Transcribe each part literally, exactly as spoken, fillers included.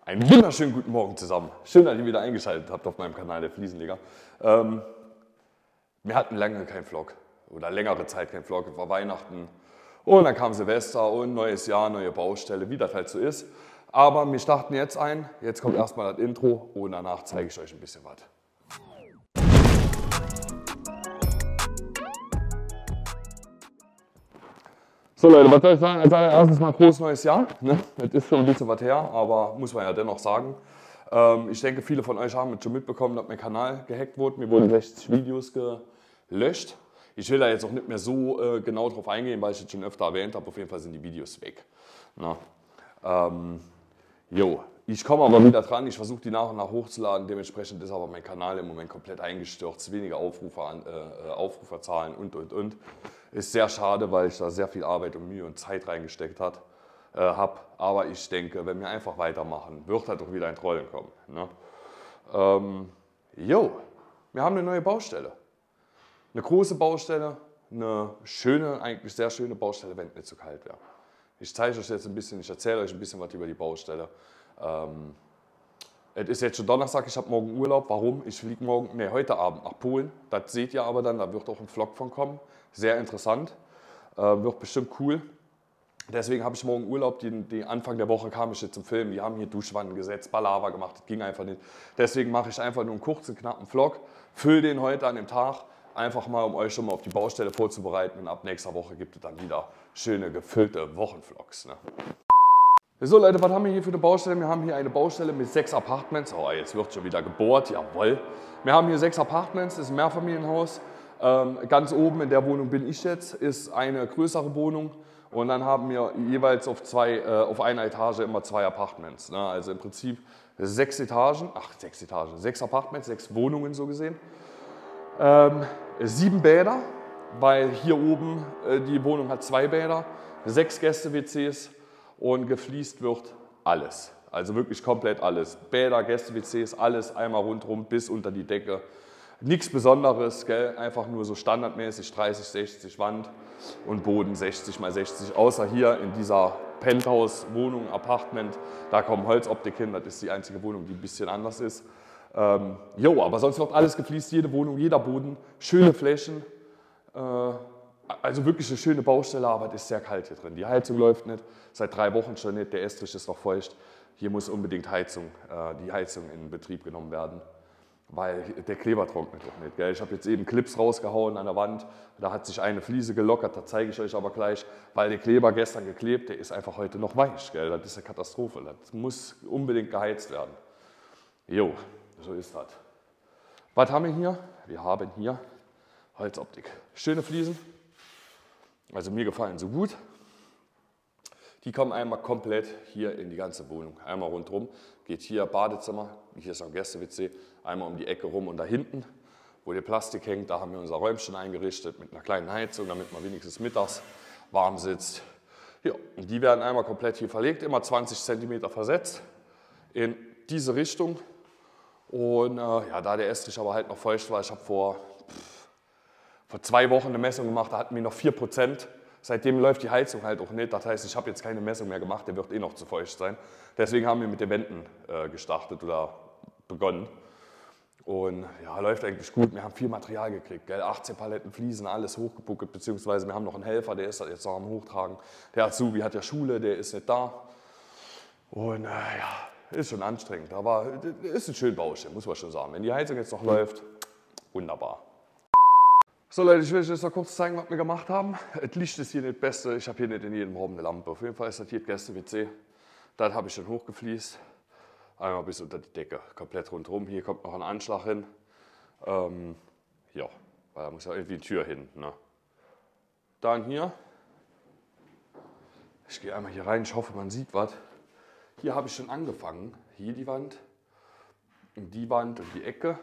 Einen wunderschönen guten Morgen zusammen. Schön, dass ihr wieder eingeschaltet habt auf meinem Kanal der Fliesenleger. Ähm, wir hatten lange keinen Vlog oder längere Zeit keinen Vlog. Es war Weihnachten und dann kam Silvester und neues Jahr, neue Baustelle, wie das halt so ist. Aber wir starten jetzt ein. Jetzt kommt erstmal das Intro und danach zeige ich euch ein bisschen was. So Leute, was soll ich sagen? Als allererstes mal frohes neues Jahr. Ne? Das ist schon ein bisschen was her, aber muss man ja dennoch sagen. Ähm, ich denke, viele von euch haben schon mitbekommen, dass mein Kanal gehackt wurde. Mir wurden sechzig Videos gelöscht. Ich will da jetzt auch nicht mehr so äh, genau drauf eingehen, weil ich es schon öfter erwähnt habe. Auf jeden Fall sind die Videos weg. Na? Ähm, jo. Ich komme aber wieder dran, ich versuche die nach und nach hochzuladen, dementsprechend ist aber mein Kanal im Moment komplett eingestürzt, weniger Aufrufer, äh, Aufruferzahlen und und und. Ist sehr schade, weil ich da sehr viel Arbeit und Mühe und Zeit reingesteckt äh, habe, aber ich denke, wenn wir einfach weitermachen, wird halt auch wieder ein Trollen kommen. Ne? Ähm, jo, wir haben eine neue Baustelle, eine große Baustelle, eine schöne, eigentlich sehr schöne Baustelle, wenn es nicht zu kalt wäre. Ich zeige euch jetzt ein bisschen, ich erzähle euch ein bisschen was über die Baustelle. Ähm, es ist jetzt schon Donnerstag, ich habe morgen Urlaub. Warum? Ich fliege morgen, nee, heute Abend nach Polen. Das seht ihr aber dann, da wird auch ein Vlog von kommen. Sehr interessant, äh, wird bestimmt cool. Deswegen habe ich morgen Urlaub. Die, die Anfang der Woche kam ich jetzt zum Filmen. Die haben hier Duschwannen gesetzt, Balava gemacht, das ging einfach nicht. Deswegen mache ich einfach nur einen kurzen, knappen Vlog. Fülle den heute an dem Tag, einfach mal, um euch schon mal auf die Baustelle vorzubereiten. Und ab nächster Woche gibt es dann wieder schöne, gefüllte Wochenvlogs. Ne? So Leute, was haben wir hier für eine Baustelle? Wir haben hier eine Baustelle mit sechs Apartments. Oh, jetzt wird schon wieder gebohrt, jawohl. Wir haben hier sechs Apartments, das ist ein Mehrfamilienhaus. Ähm, ganz oben in der Wohnung bin ich jetzt, ist eine größere Wohnung. Und dann haben wir jeweils auf, zwei, äh, auf einer Etage immer zwei Apartments. Ne? Also im Prinzip sechs Etagen, ach sechs Etagen, sechs Apartments, sechs Wohnungen so gesehen. Ähm, sieben Bäder, weil hier oben äh, die Wohnung hat zwei Bäder, sechs Gäste-W Cs. Und gefliest wird alles, also wirklich komplett alles. Bäder, Gäste-W Cs, alles einmal rundherum bis unter die Decke. Nichts Besonderes, gell? Einfach nur so standardmäßig dreißig, sechzig Wand und Boden sechzig mal sechzig. Außer hier in dieser Penthouse-Wohnung, Apartment, da kommen Holzoptik hin, das ist die einzige Wohnung, die ein bisschen anders ist. Ähm, jo, aber sonst wird alles gefliest, jede Wohnung, jeder Boden, schöne Flächen. Äh, Also wirklich eine schöne Baustelle, aber es ist sehr kalt hier drin. Die Heizung läuft nicht, seit drei Wochen schon nicht, der Estrich ist noch feucht. Hier muss unbedingt Heizung, äh, die Heizung in Betrieb genommen werden, weil der Kleber trocknet doch nicht. Gell? Ich habe jetzt eben Clips rausgehauen an der Wand, da hat sich eine Fliese gelockert, das zeige ich euch aber gleich, weil der Kleber gestern geklebt, der ist einfach heute noch weich. Gell? Das ist eine Katastrophe, das muss unbedingt geheizt werden. Jo, so ist das. Was haben wir hier? Wir haben hier Holzoptik. Schöne Fliesen. Also mir gefallen so gut. Die kommen einmal komplett hier in die ganze Wohnung. Einmal rundherum, geht hier Badezimmer, hier ist noch ein Gäste-W C, einmal um die Ecke rum und da hinten, wo der Plastik hängt, da haben wir unser Räumchen eingerichtet mit einer kleinen Heizung, damit man wenigstens mittags warm sitzt. Ja, und die werden einmal komplett hier verlegt, immer zwanzig Zentimeter versetzt in diese Richtung. Und äh, ja, da der Estrich aber halt noch feucht war, ich habe vor... Vor zwei Wochen eine Messung gemacht, da hatten wir noch vier Prozent. Seitdem läuft die Heizung halt auch nicht. Das heißt, ich habe jetzt keine Messung mehr gemacht, der wird eh noch zu feucht sein. Deswegen haben wir mit den Wänden äh, gestartet oder begonnen. Und ja, läuft eigentlich gut. Wir haben viel Material gekriegt, gell? achtzehn Paletten Fliesen, alles hochgebuckelt, beziehungsweise wir haben noch einen Helfer, der ist jetzt noch am Hochtragen. Der Azubi hat ja Schule, der ist nicht da. Und äh, ja, ist schon anstrengend, aber ist ein schöner Baustelle, muss man schon sagen. Wenn die Heizung jetzt noch läuft, wunderbar. So Leute, ich will euch jetzt noch kurz zeigen, was wir gemacht haben. Das Licht ist hier nicht das Beste, ich habe hier nicht in jedem Raum eine Lampe. Auf jeden Fall ist das hier das Gäste-W C. Das habe ich schon hochgefliest. Einmal bis unter die Decke, komplett rundherum. Hier kommt noch ein Anschlag hin. Ähm, ja, weil da muss ja irgendwie eine Tür hin. Ne? Dann hier. Ich gehe einmal hier rein, ich hoffe man sieht was. Hier habe ich schon angefangen. Hier die Wand, und die Wand und die Ecke.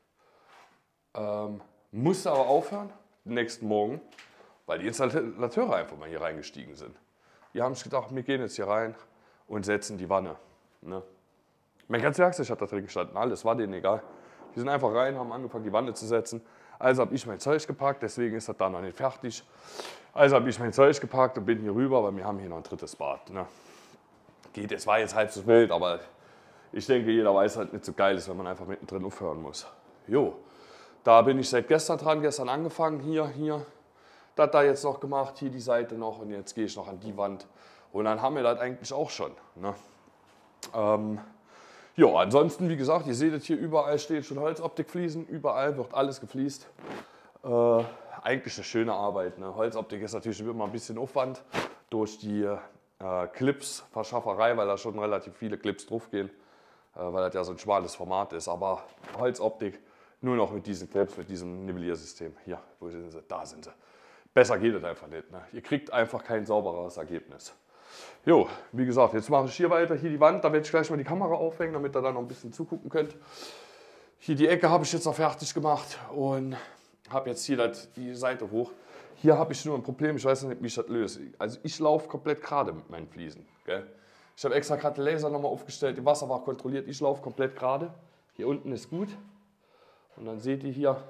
Ähm, Musste aber aufhören, den nächsten Morgen, weil die Installateure einfach mal hier reingestiegen sind. Die haben sich gedacht, wir gehen jetzt hier rein und setzen die Wanne. Ne? Mein ganzes Werkzeug hat da drin gestanden, alles war denen egal. Die sind einfach rein, haben angefangen, die Wanne zu setzen. Also habe ich mein Zeug gepackt, deswegen ist das da noch nicht fertig. Also habe ich mein Zeug gepackt und bin hier rüber, weil wir haben hier noch ein drittes Bad. Ne? Geht, es war jetzt halb so wild, aber ich denke, jeder weiß halt nicht so geil ist, wenn man einfach mittendrin aufhören muss. Jo, da bin ich seit gestern dran, gestern angefangen, hier, hier, das da jetzt noch gemacht, hier die Seite noch und jetzt gehe ich noch an die Wand und dann haben wir das eigentlich auch schon. Ne? Ähm, jo, ansonsten, wie gesagt, ihr seht hier, überall steht schon Holzoptikfliesen, überall wird alles gefliest. Äh, eigentlich eine schöne Arbeit. Ne? Holzoptik ist natürlich immer ein bisschen Aufwand durch die äh, Clips, Verschafferei, weil da schon relativ viele Clips drauf gehen, äh, weil das ja so ein schmales Format ist. Aber Holzoptik nur noch mit diesen Clips, mit diesem Nivelliersystem. Hier, wo sind sie? Da sind sie. Besser geht es einfach nicht. Ne? Ihr kriegt einfach kein sauberes Ergebnis. Jo, wie gesagt, jetzt mache ich hier weiter, hier die Wand, da werde ich gleich mal die Kamera aufhängen, damit ihr da noch ein bisschen zugucken könnt. Hier die Ecke habe ich jetzt noch fertig gemacht und habe jetzt hier das, die Seite hoch. Hier habe ich nur ein Problem, ich weiß nicht, wie ich das löse. Also ich laufe komplett gerade mit meinen Fliesen. Gell? Ich habe extra gerade den Laser nochmal aufgestellt, die Wasser war kontrolliert, ich laufe komplett gerade. Hier unten ist gut. Und dann seht ihr hier,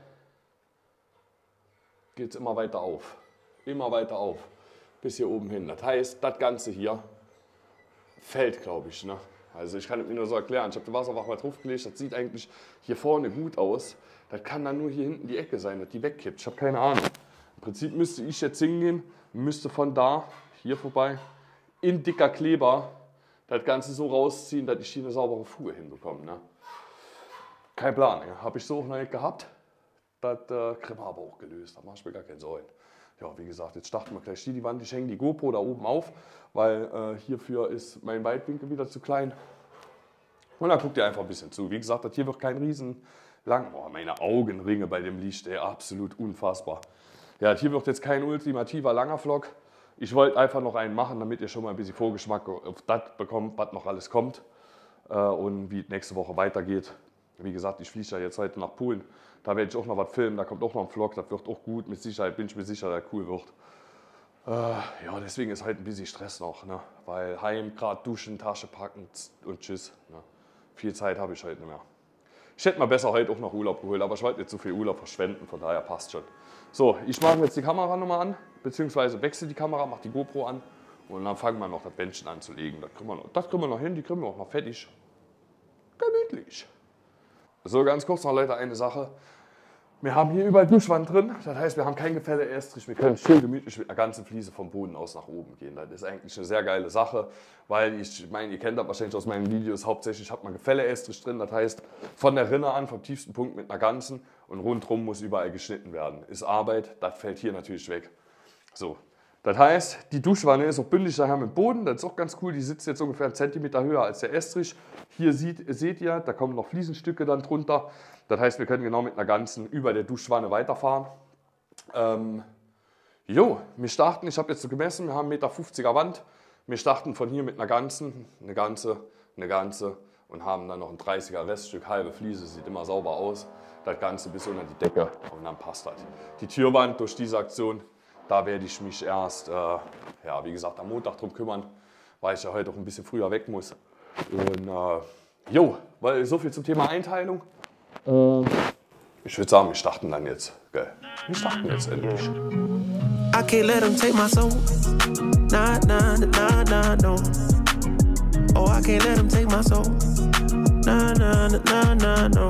geht es immer weiter auf. Immer weiter auf. Bis hier oben hin. Das heißt, das Ganze hier fällt, glaube ich. Ne? Also ich kann es mir nur so erklären. Ich habe den Wasserwach mal draufgelegt, das sieht eigentlich hier vorne gut aus. Das kann dann nur hier hinten die Ecke sein, dass die wegkippt. Ich habe keine Ahnung. Im Prinzip müsste ich jetzt hingehen, müsste von da, hier vorbei, in dicker Kleber das Ganze so rausziehen, dass ich hier eine saubere Fuge hinbekomme. Ne? Kein Plan. Ja. Habe ich so auch noch nicht gehabt. Das äh, kriegen wir aber auch gelöst. Da mache ich mir gar keine Sorgen. Ja, wie gesagt, jetzt starten wir gleich hier die Wand. Ich hänge die GoPro da oben auf, weil äh, hierfür ist mein Weitwinkel wieder zu klein. Und dann guckt ihr einfach ein bisschen zu. Wie gesagt, das hier wird kein riesen lang. Boah, meine Augenringe bei dem Licht, ey, absolut unfassbar. Ja, hier wird jetzt kein ultimativer langer Vlog. Ich wollte einfach noch einen machen, damit ihr schon mal ein bisschen Vorgeschmack auf das bekommt, was noch alles kommt äh, und wie es nächste Woche weitergeht. Wie gesagt, ich fliege ja jetzt heute nach Polen. Da werde ich auch noch was filmen, da kommt auch noch ein Vlog, das wird auch gut, mit Sicherheit bin ich mir sicher, dass cool wird. Äh, ja, deswegen ist heute ein bisschen Stress noch, ne? Weil heim, gerade duschen, Tasche packen und tschüss. Ne? Viel Zeit habe ich heute nicht mehr. Ich hätte mal besser heute auch noch Urlaub geholt, aber ich wollte nicht zu viel Urlaub verschwenden, von daher passt schon. So, ich mache jetzt die Kamera nochmal an, beziehungsweise wechsle die Kamera, mache die GoPro an und dann fangen wir noch das Bändchen an zu legen. Das kriegen wir noch, das kriegen wir noch hin, die kriegen wir auch noch fertig. Gemütlich. So, ganz kurz noch, Leute, eine Sache. Wir haben hier überall Duschwand drin, das heißt, wir haben kein Gefälle-Estrich, wir können schön gemütlich mit einer ganzen Fliese vom Boden aus nach oben gehen. Das ist eigentlich eine sehr geile Sache, weil ich meine, ihr kennt das wahrscheinlich aus meinen Videos, hauptsächlich hat man Gefälle-Estrich drin, das heißt, von der Rinne an, vom tiefsten Punkt mit einer ganzen und rundherum muss überall geschnitten werden. Ist Arbeit, das fällt hier natürlich weg. So, das heißt, die Duschwanne ist auch bündig daher mit dem Boden, das ist auch ganz cool, die sitzt jetzt ungefähr einen Zentimeter höher als der Estrich. Hier sieht, seht ihr, da kommen noch Fliesenstücke dann drunter. Das heißt, wir können genau mit einer ganzen über der Duschwanne weiterfahren. Ähm, jo, wir starten, ich habe jetzt so gemessen, wir haben einen fünfziger Meter Wand. Wir starten von hier mit einer ganzen, eine ganze, eine ganze und haben dann noch ein dreißiger Reststück, halbe Fliese, sieht immer sauber aus. Das Ganze bis unter die Decke und dann passt das. Die Türwand durch diese Aktion, da werde ich mich erst, äh, ja, wie gesagt, am Montag drum kümmern, weil ich ja heute auch ein bisschen früher weg muss. Und äh, jo, weil so viel zum Thema Einteilung. Äh, ich würde sagen, wir starten dann jetzt. Gell? Wir starten jetzt endlich. I can't let them take my soul. Nah, nah, nah, nah, no. Oh, I can't let them take my soul. Nah, nah, nah, nah, no.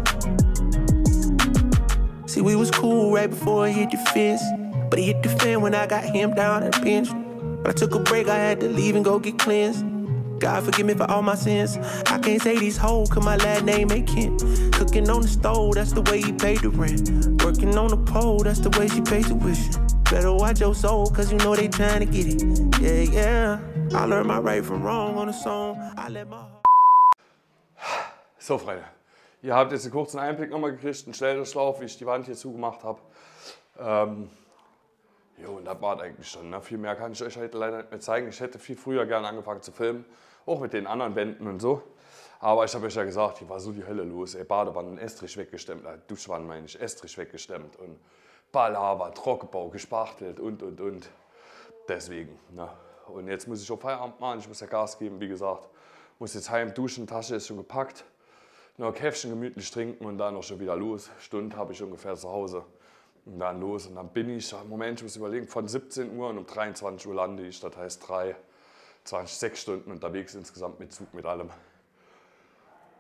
See, we was cool right before it hit the fence. But it hit the fan when I got him down and pinched. But I took a break, I had to leave and go get cleansed. God forgive me for all my sins. I can't say these hoes, cause my last name ain't Kent. Cooking on the stove, that's the way he paid the rent. Working on the pole, that's the way she pays tuition. Better watch your soul, cause you know they trying to get it. Yeah, yeah. I learned my right from wrong on a song. I let my heart... So, Freunde. Ihr habt jetzt einen kurzen Einblick nochmal gekriegt, einen Schnelldurchlauf, wie ich die Wand hier zugemacht habe. Ähm, jo, und das war es eigentlich schon. Ne? Viel mehr kann ich euch heute leider nicht mehr zeigen. Ich hätte viel früher gerne angefangen zu filmen, auch mit den anderen Wänden und so. Aber ich habe euch ja gesagt, hier war so die Hölle los. Ey, Badewannen, Estrich weggestemmt, äh, Duschwannen meine ich, Estrich weggestemmt und Ballhaber, Trockenbau, gespachtelt und und und. Deswegen. Ne? Und jetzt muss ich auch Feierabend machen, ich muss ja Gas geben, wie gesagt. Muss jetzt heim duschen, Tasche ist schon gepackt. Noch ein Käffchen gemütlich trinken und dann noch schon wieder los. Stunde habe ich ungefähr zu Hause. Und dann los. Und dann bin ich, Moment, ich muss überlegen, von siebzehn Uhr und um dreiundzwanzig Uhr lande ich. Das heißt drei, zwanzig, sechs Stunden unterwegs insgesamt mit Zug, mit allem.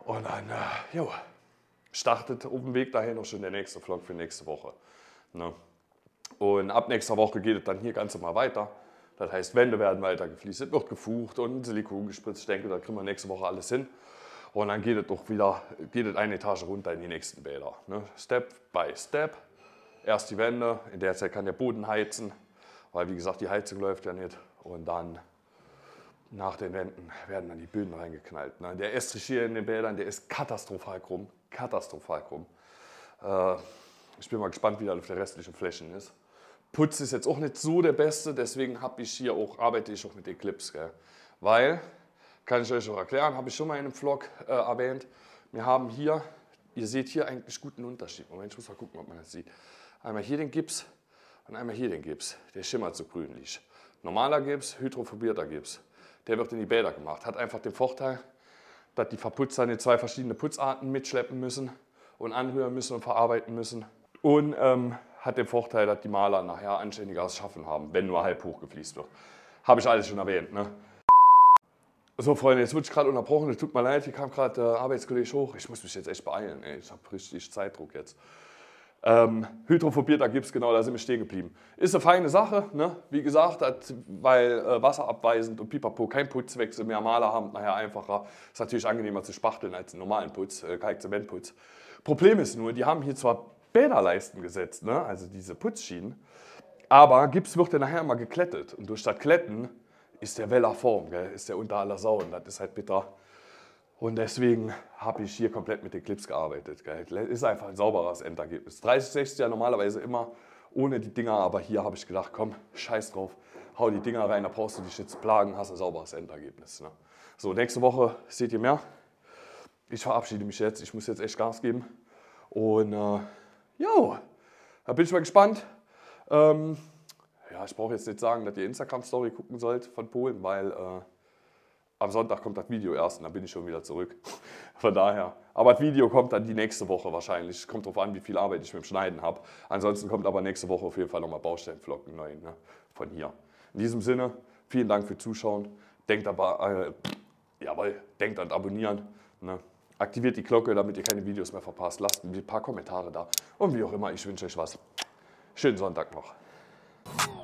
Und dann, äh, jo, startet auf dem Weg dahin noch schon der nächste Vlog für nächste Woche. Ne? Und ab nächster Woche geht es dann hier ganz normal weiter. Das heißt, Wände werden weiter gefliest, es wird gefucht und Silikon gespritzt. Ich denke, da kriegen wir nächste Woche alles hin. Und dann geht es doch wieder, geht es eine Etage runter in die nächsten Bäder. Ne? Step by Step. Erst die Wände, in der Zeit kann der Boden heizen, weil wie gesagt, die Heizung läuft ja nicht. Und dann nach den Wänden werden dann die Böden reingeknallt. Ne? Der Estrich hier in den Bädern, der ist katastrophal krumm. Katastrophal krumm. Äh, ich bin mal gespannt, wie das auf der restlichen Flächen ist. Putz ist jetzt auch nicht so der beste, deswegen habe ich hier auch, arbeite ich auch mit den Clips. Gell? Weil, kann ich euch auch erklären, habe ich schon mal in einem Vlog äh, erwähnt, wir haben hier, ihr seht hier eigentlich guten Unterschied. Moment, ich muss mal gucken, ob man das sieht. Einmal hier den Gips und einmal hier den Gips. Der schimmert so grünlich. Normaler Gips, hydrophobierter Gips. Der wird in die Bäder gemacht. Hat einfach den Vorteil, dass die Verputzer nicht zwei verschiedene Putzarten mitschleppen müssen und anrühren müssen und verarbeiten müssen. Und ähm, hat den Vorteil, dass die Maler nachher anständigeres Schaffen haben, wenn nur halb hoch gefliest wird. Habe ich alles schon erwähnt. Ne? So Freunde, jetzt wird ich gerade unterbrochen. Es tut mir leid, hier kam gerade der Arbeitskollege hoch. Ich muss mich jetzt echt beeilen. Ey. Ich habe richtig Zeitdruck jetzt. Ähm, hydrophobierter Gips, genau, da sind wir stehen geblieben. Ist eine feine Sache, ne? Wie gesagt, das, weil äh, wasserabweisend und pipapo kein Putzwechsel mehr, Maler haben nachher einfacher. Ist natürlich angenehmer zu spachteln als einen normalen Putz, äh, Kalkzementputz. Problem ist nur, die haben hier zwar Bäderleisten gesetzt, ne? Also diese Putzschienen, aber Gips wird ja nachher immer geklettet und durch das Kletten ist der Weller Form, gell? Ist der unter aller Sau und das ist halt bitter. Und deswegen habe ich hier komplett mit den Clips gearbeitet. Gell. Ist einfach ein sauberes Endergebnis. dreißig sechzig ja normalerweise immer ohne die Dinger, aber hier habe ich gedacht, komm, scheiß drauf, hau die Dinger rein, da brauchst du dich jetzt plagen, hast ein sauberes Endergebnis. Ne? So, nächste Woche seht ihr mehr. Ich verabschiede mich jetzt, ich muss jetzt echt Gas geben. Und äh, ja, da bin ich mal gespannt. Ähm, ja, ich brauche jetzt nicht sagen, dass ihr Instagram-Story gucken sollt von Polen, weil äh, am Sonntag kommt das Video erst und dann bin ich schon wieder zurück. Von daher. Aber das Video kommt dann die nächste Woche wahrscheinlich. Kommt darauf an, wie viel Arbeit ich mit dem Schneiden habe. Ansonsten kommt aber nächste Woche auf jeden Fall nochmal Baustellenvlog neu, ne? Von hier. In diesem Sinne, vielen Dank fürs Zuschauen. Denkt aber, äh, jawohl, denkt an Abonnieren. Ne? Aktiviert die Glocke, damit ihr keine Videos mehr verpasst. Lasst ein paar Kommentare da. Und wie auch immer, ich wünsche euch was. Schönen Sonntag noch.